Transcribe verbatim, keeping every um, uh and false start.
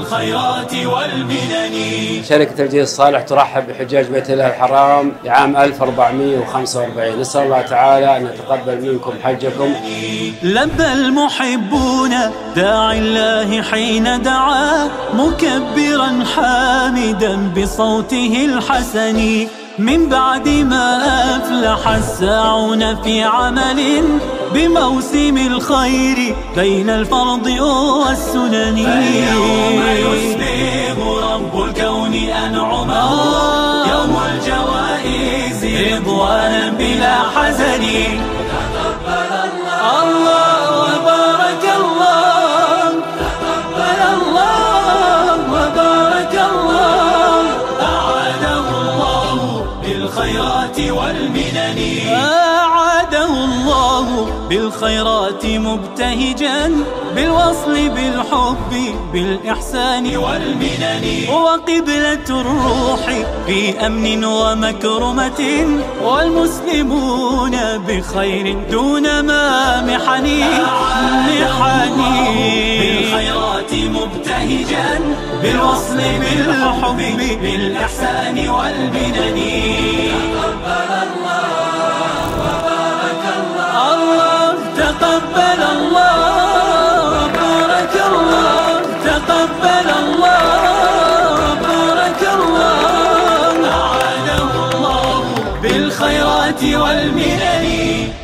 بالخيرات والمنن. شركة الجيل الصالح ترحب بحجاج بيت الله الحرام لعام ألف وأربعمئة وخمسة وأربعين. نسأل الله تعالى أن يتقبل منكم حجكم. لبى المحبون داعي الله حين دعا مكبرا حامدا بصوته الحسن، من بعد ما أفلح الساعون في عمل بموسم الخير بين الفرض والسنن. فاليوم يسبغ رب الكون أنعمه يوم الجوائز رضوانا بلا حزن. تقبل الله الله وبارك الله، تقبل الله وبارك الله، أعاده الله بالخيرات والمنن. أعاده الله بالخيرات مبتهجا بالوصل بالحب بالإحسان والمنن. وقبلة الروح في أمن ومكرمة، والمسلمون بخير دون ما محن محن. بالخيرات مبتهجا بالوصل بالحب بالإحسان والمنن. تقبل الله وبارك الله، تقبل الله بارك الله، تقبل الله بارك الله، أعاده الله بالخيرات والمنن.